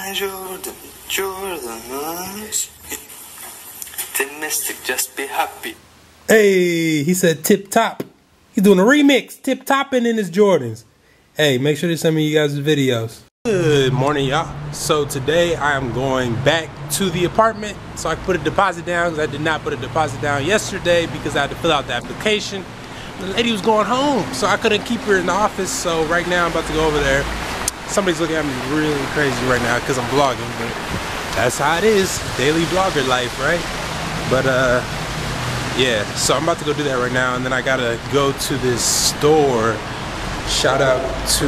my Jordans. The mystic, just be happy. Hey, he said tip top. He's doing a remix, tip topping in his Jordans. Hey, make sure to send me you guys' videos. Good morning, y'all. So today I am going back to the apartment so I can put a deposit down, because I did not put a deposit down yesterday because I had to fill out the application. The lady was going home, so I couldn't keep her in the office. So right now I'm about to go over there. Somebody's looking at me really crazy right now because I'm vlogging, but that's how it is. Daily vlogger life, right? But yeah, so I'm about to go do that right now, and then I gotta go to this store. Shout out to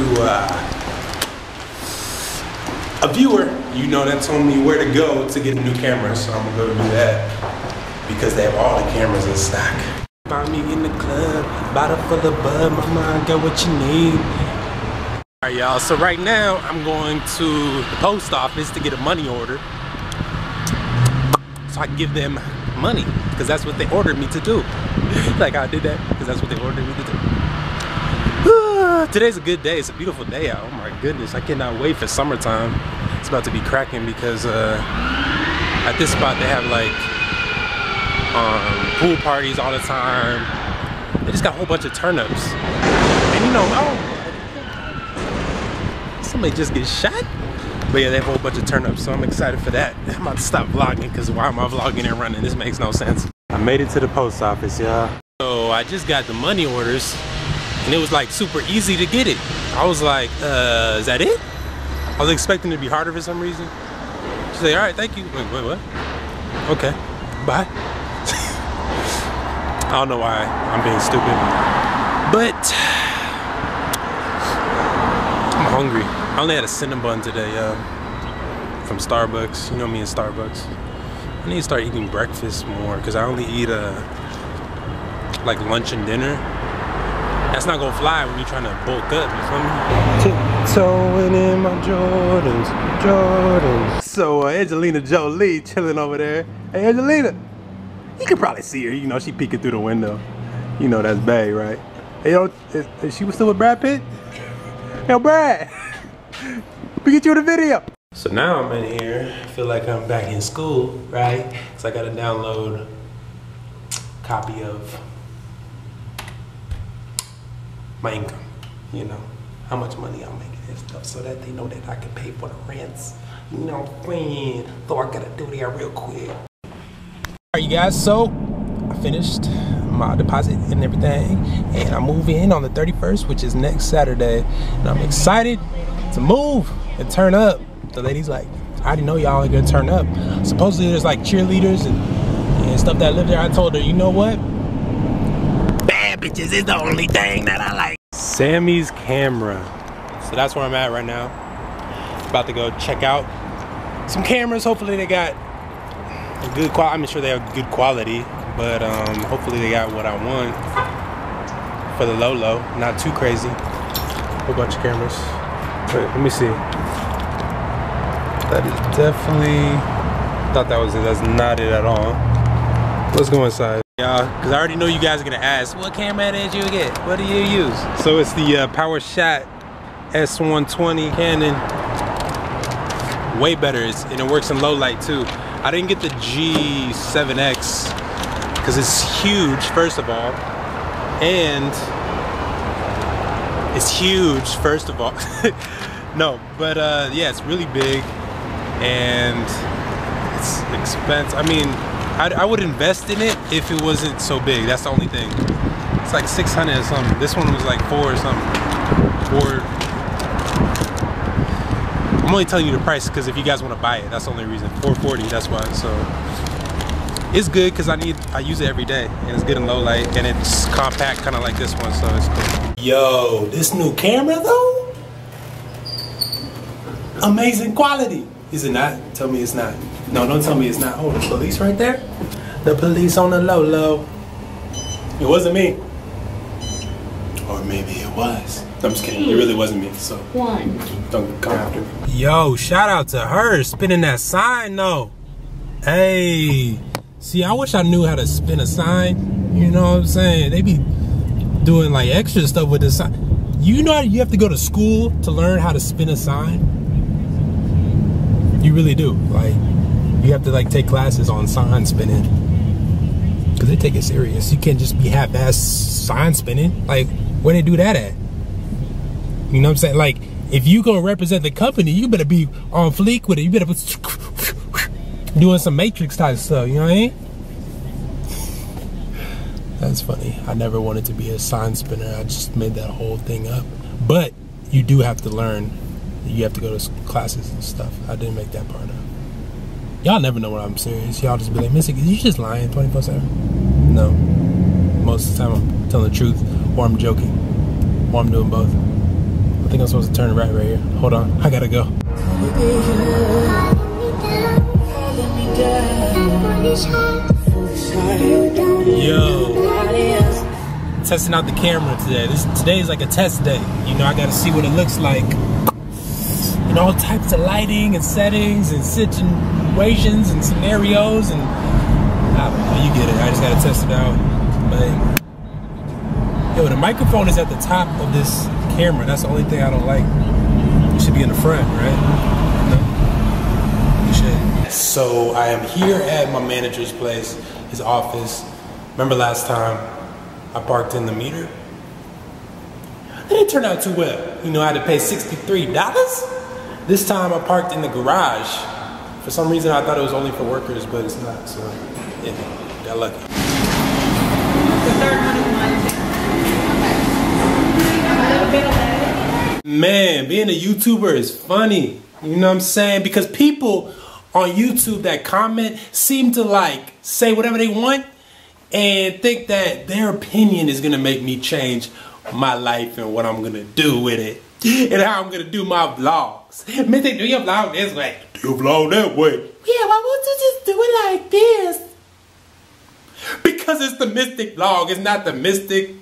a viewer, you know, that told me where to go to get a new camera, so I'm gonna go do that because they have all the cameras in stock. Find me in the club, bottle full of bud, my mind got what you need. All right, y'all, so right now I'm going to the post office to get a money order so I can give them money, because that's what they ordered me to do. Like I did that because that's what they ordered me to do. Today's a good day. It's a beautiful day out. Oh my goodness, I cannot wait for summertime. It's about to be cracking because at this spot they have like pool parties all the time. They just got a whole bunch of turnips, and you know, somebody just get shot. But yeah, they have a whole bunch of turnips, so I'm excited for that. I'm about to stop vlogging because why am I vlogging and running? This makes no sense. I made it to the post office, y'all. So I just got the money orders, and it was like super easy to get it. I was like, is that it? I was expecting it to be harder for some reason. She said, all right, thank you. Wait, what? Okay, bye. I don't know why I'm being stupid, but I'm hungry. I only had a Cinnabon today, from Starbucks. You know me and Starbucks. I need to start eating breakfast more, because I only eat like lunch and dinner. That's not gonna fly when you're trying to bulk up, you feel me? Tiptoeing in my Jordans. So Angelina Jolie chilling over there. Hey Angelina, you can probably see her. You know she peeking through the window. You know that's Bae, right? Hey, yo, is she still with Brad Pitt? Yo, Brad. We get you in the video. So now I'm in here. I feel like I'm back in school, right? Because I got to download a copy of my income, you know, how much money I'm making and stuff, so that they know that I can pay for the rents. You know, friend. So I got to do that real quick. All right, you guys, so I finished my deposit and everything, and I move in on the 31st, which is next Saturday, and I'm excited to move and turn up. The lady's like, I already know y'all are gonna turn up. Supposedly there's like cheerleaders and stuff that live there. I told her, you know what? Bad bitches is the only thing that I like. Sammy's camera. So that's where I'm at right now. About to go check out some cameras. Hopefully they got a good quality. I'm sure they have good quality, but hopefully they got what I want for the low, not too crazy. A whole bunch of cameras. Wait, let me see. That is definitely, thought that was it. That's not it at all. Let's go inside, y'all, because I already know you guys are gonna ask, what camera did you get? What do you use? So it's the PowerShot S120 Canon. Way better, and it works in low light too. I didn't get the G7X because it's huge, first of all, and it's huge, first of all. No, but yeah, it's really big and it's expensive. I mean, I would invest in it if it wasn't so big. That's the only thing. It's like 600 or something. This one was like 4 or something. I'm only telling you the price because if you guys want to buy it, that's the only reason. $440, that's why. So it's good because I use it every day, and it's good in low light, and it's compact, kind of like this one, so it's cool. Yo, this new camera though, amazing quality. Is it not? Tell me it's not. No, don't tell me it's not. Oh, the police right there. The police on the low. It wasn't me. Or maybe it was. I'm just kidding. It really wasn't me. So don't come after me. Yo, shout out to her spinning that sign though. Hey, see, I wish I knew how to spin a sign. You know what I'm saying? They be doing like extra stuff with the sign. You know, you have to go to school to learn how to spin a sign. You really do. Like, you have to like take classes on sign spinning, because they take it serious. You can't just be half-ass sign spinning. Like, where they do that at? You know what I'm saying? Like, if you gonna represent the company, you better be on fleek with it. You better be doing some Matrix type stuff. You know what I mean? That's funny. I never wanted to be a sign spinner. I just made that whole thing up. But you do have to learn. You have to go to classes and stuff. I didn't make that part up. Y'all never know when I'm serious. Y'all just be like, Mystic, you just lying 24/7? No. Most of the time I'm telling the truth, or I'm joking, or I'm doing both. I think I'm supposed to turn right here. Hold on, I gotta go. Yo, testing out the camera today. Today is like a test day. You know, I gotta see what it looks like. You know, all types of lighting and settings and situations and scenarios, and I don't know, you get it. I just gotta test it out. But yo, the microphone is at the top of this camera. That's the only thing I don't like. It should be in the front, right? No? You should. So I am here at my manager's place, his office. Remember last time I parked in the meter? That didn't turn out too well. You know, I had to pay $63. This time I parked in the garage. For some reason I thought it was only for workers, but it's not. So yeah, got lucky. The third one is mine. Man, being a YouTuber is funny. You know what I'm saying? Because people on YouTube that comment seem to like say whatever they want and think that their opinion is gonna make me change my life and what I'm gonna do with it and how I'm gonna do my vlogs. Man, they do your vlog this way, do your vlog that way. Yeah, why won't you just do it like this? Because it's the Mystic vlog, it's not the Mystic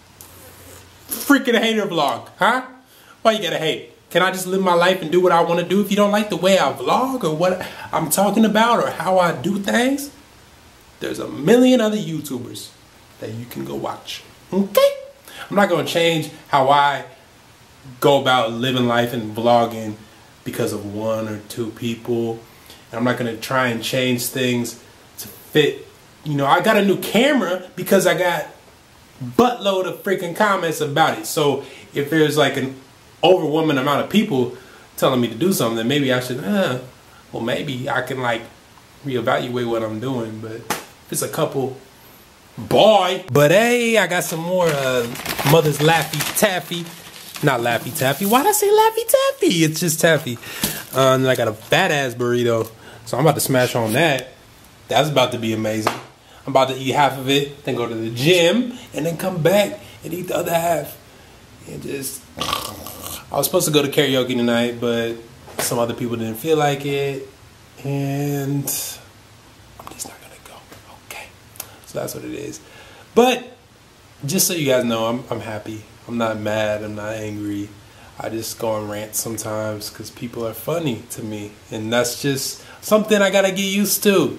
freaking hater vlog, huh? Why you gotta hate? Can I just live my life and do what I want to do? If you don't like the way I vlog or what I'm talking about or how I do things, there's a million other YouTubers that you can go watch. Okay? I'm not going to change how I go about living life and vlogging because of one or two people. And I'm not going to try and change things to fit. You know, I got a new camera because I got buttload of freaking comments about it. So if there's like an overwhelming amount of people telling me to do something, then maybe I should, well, maybe I can like reevaluate what I'm doing. But if it's a couple, boy. But hey, I got some more Mother's Laffy Taffy. Not Laffy Taffy. Why'd I say Laffy Taffy? It's just Taffy. And I got a fat ass burrito. So I'm about to smash on that. That's about to be amazing. I'm about to eat half of it, then go to the gym, and then come back and eat the other half. And just, I was supposed to go to karaoke tonight, but some other people didn't feel like it. And I'm just not gonna go. Okay. So that's what it is. But just so you guys know, I'm happy. I'm not mad, I'm not angry. I just go on rants sometimes because people are funny to me. And that's just something I gotta get used to.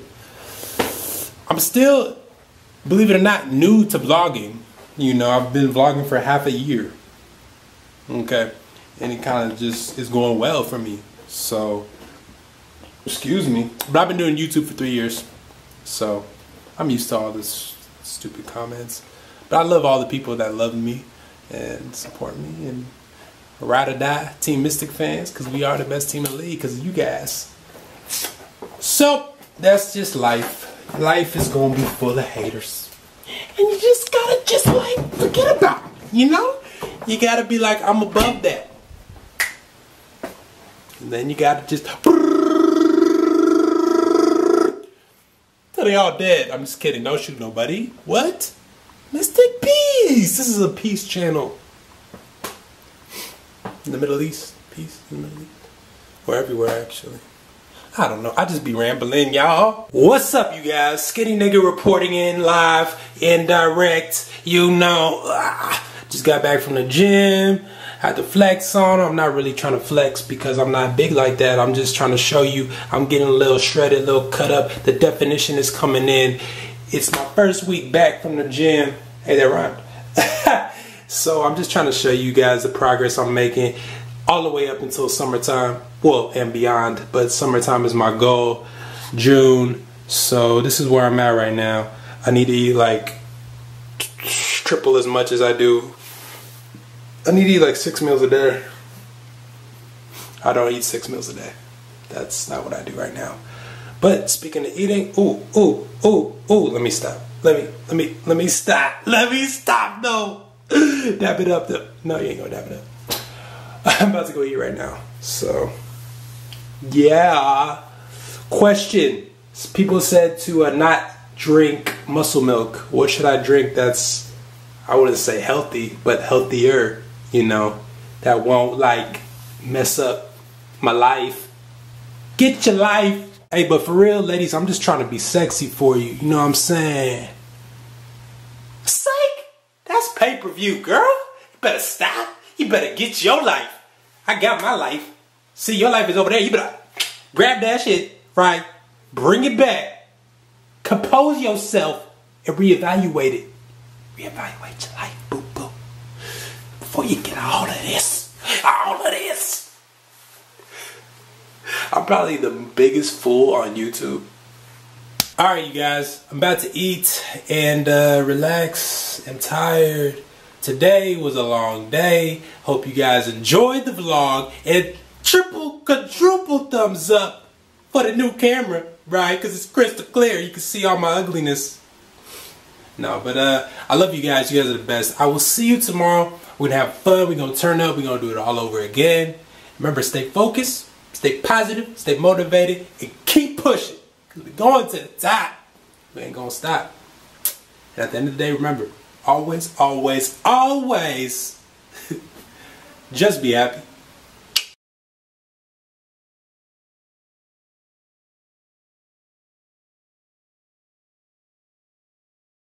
I'm still, believe it or not, new to vlogging. You know, I've been vlogging for half a year. Okay. And it kind of just is going well for me. So, excuse me. But I've been doing YouTube for 3 years. So, I'm used to all this stupid comments. But I love all the people that love me and support me. And ride or die, Team Mystic fans. Because we are the best team in the league because of you guys. So, that's just life. Life is going to be full of haters. And you just got to just like forget about it. You know? You got to be like, I'm above that. And then you got to just... So they all dead. I'm just kidding. Don't shoot nobody. What? Mystic Peace. This is a peace channel. In the Middle East. Peace in the Middle East. Or everywhere, actually. I don't know. I just be rambling, y'all. What's up, you guys? Skinny nigga reporting in live, indirect. You know, just got back from the gym. Had to flex on. I'm not really trying to flex because I'm not big like that. I'm just trying to show you I'm getting a little shredded, a little cut up. The definition is coming in. It's my first week back from the gym. Hey, that rhymed. So I'm just trying to show you guys the progress I'm making. all the way up until summertime. Well, and beyond, but summertime is my goal. June. So this is where I'm at right now. I need to eat like triple as much as I do. I need to eat like 6 meals a day. I don't eat 6 meals a day. That's not what I do right now. But speaking of eating, ooh, let me stop. Let me stop, no. Dab it up though. No, you ain't gonna dab it up. I'm about to go eat right now. So, yeah. Question. People said to not drink muscle milk. What should I drink that's, I wouldn't say healthy, but healthier, you know, that won't like mess up my life. Get your life. Hey, but for real, ladies, I'm just trying to be sexy for you. You know what I'm saying? Psych! That's pay-per-view, girl. You better stop. You better get your life. I got my life. See, your life is over there. You better grab that shit, right? Bring it back. Compose yourself and reevaluate it. Reevaluate your life, boo-boo. Before you get all of this. All of this. I'm probably the biggest fool on YouTube. Alright, you guys. I'm about to eat and relax. I'm tired. Today was a long day. Hope you guys enjoyed the vlog. And quadruple thumbs up for the new camera, right? Because it's crystal clear. You can see all my ugliness. No, but I love you guys. You guys are the best. I will see you tomorrow. We're going to have fun. We're going to turn up. We're going to do it all over again. Remember, stay focused. Stay positive, stay motivated, and keep pushing. Because we're going to the top. We ain't going to stop. And at the end of the day, remember, always, always, always, just be happy.